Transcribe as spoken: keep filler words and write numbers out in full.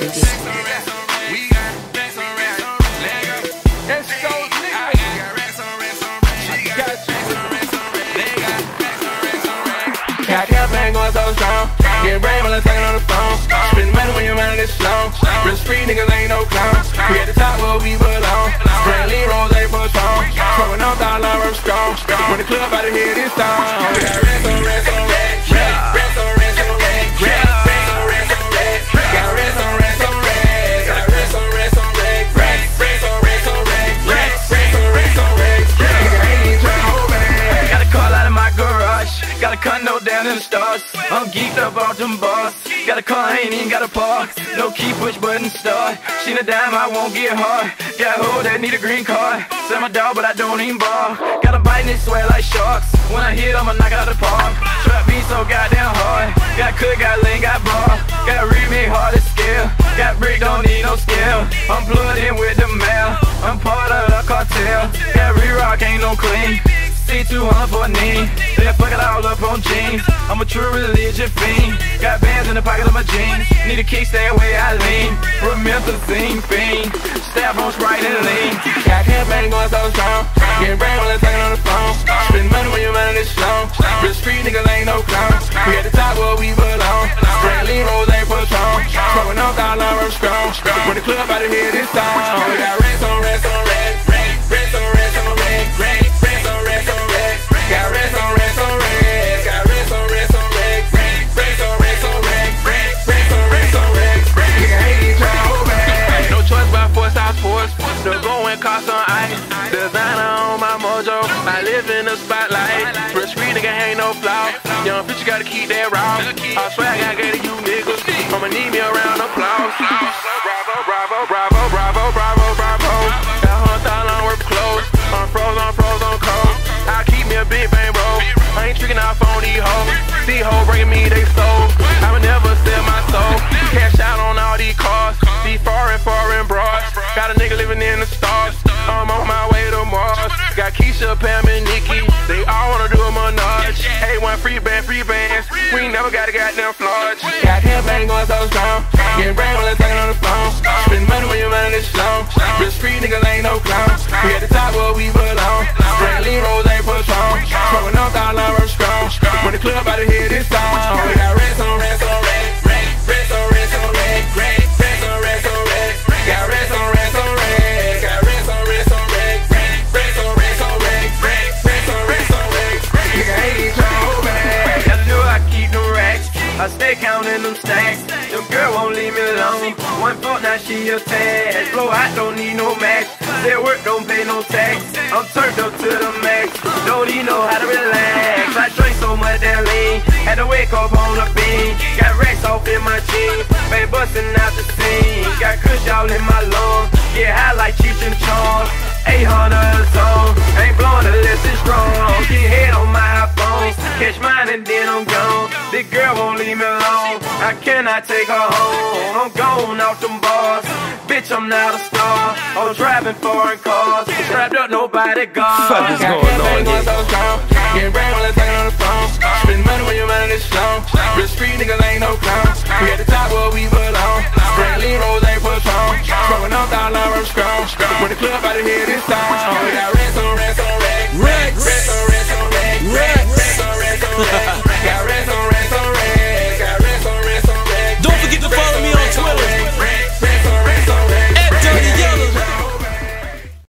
We got racks on racks on racks. It's so lit. I got racks on racks on racks. She got racks on racks on racks. They got racks on racks on racks. Got campaign going so strong. Get brain while I'm talking on the phone. Spend money when your mind is slow. Risk free niggas ain't no clowns. We at the top where we belong. Brantley Rose ain't for strong. Throwing off all our strong. When the club out of here this song. We got racks on racks on racks. Racks on racks on racks. Racks on racks on racks. Got racks on racks on racks. Got racks on racks on racks. Racks on racks on racks. Racks on racks on racks. Nigga ain't even tryna hold back. Got a car out of my garage. Got a condo down in the stars. I'm geeked up off them bars. Got a car, ain't even got a park. No key, push button, start. She a dime, I won't get hard. Got a hoe that need a green card. Sell my dog, but I don't even bar. Got a bite and it sweat like sharks. When I hit, I'ma knock out the park. Trap beat so goddamn hard. Got cook, got lean, got bar. Got remake hard to scale. Got brick, don't need no scale. I'm plugged in with the mail. I'm part of the cartel. Got re-rock, ain't no clean. C two hundred for a knee. Then fuck it all up on jeans. I'm a true religion fiend. Got bands in the pocket of my jeans. Need a kickstand where I lean. Promethazine fiend. Stab on Sprite and lean. Got campaign going so strong. Getting brain while I'm talking on the phone. Spend money when your mind is slow. Risk free niggas ain't no clowns. We at the top where we belong. Brantley Rose ain't for strong. Throwing off all our strong. When the club out of here this song. We got racks on racks on racks. Racks on racks on racks. Racks on racks on racks. Got racks on racks on racks. Got racks on racks on racks. Racks on racks on racks. Racks on racks on racks. Nigga ain't even tryna hold back. No choice but force, I force. The going cost on ice. Designer on my mojo. I live in the spotlight. Risk free nigga ain't no flaw. Young bitch, you gotta keep that raw. I swear I gotta get to you niggas. I'ma need me a round of applause. Bravo, bravo, bravo, bravo, bravo, bravo. Got one hundred thousand worth of clothes. I'm froze, I'm froze, I'm cold. I keep me a big bang, bro. I ain't tricking off on these hoes. These hoes bringing me they soul. I would never sell my soul. Cash out on all these cars. These foreign, foreign broads. Got a nigga living in the stars. I'm on my way to Mars. Got Keisha, Pam, and Nikki. They all wanna do a menage. Hey, one free band, free bands. We ain't never got a goddamn flawed. Got campaign going so strong. Getting brain while I'm talking on the phone. Spend money when your mind is slow. Risk free niggas ain't no clowns. We at the top where we belong. Brantley Rose ain't for strong. Throwing off all our strong. When the club out of here this song. We got racks on racks on racks. Racks on racks on racks. Racks on racks on racks. Got racks on racks on racks. Got racks on racks on racks. Racks on racks on racks. Racks on racks on racks. Nigga ain't even tryna hold back. Gotta know I keep the racks. I stay counting them stacks. Them girl won't leave me alone. One fault, now she attached. Blow out, don't need no match. Say work, don't pay no tax. I'm turned up to the max. Don't even know how to relax. I drink so much that lean. Had to wake up on the beam. Got racks off in my jeans. Been busting out the scene. Got kush all in my lungs. Get high like Cheech and Chong. eight hundred a song. Ain't blowing unless it's strong. Get head on my iPhone. Catch mine and then I'm gone. This girl won't leave me alone. I cannot take her home. I'm gone off them bars. Bitch, I'm not a star. I'm driving foreign cars. Strapped up, nobody gone. Fuck is going on going so strong. Getting brain while I'm talking on the phone. Spend money when your mind is slow. Risk free niggas ain't no clowns. We at the top where we belong. Brantley Rose ain't for strong. Throwing off all our strong. When the club out of here this song. We got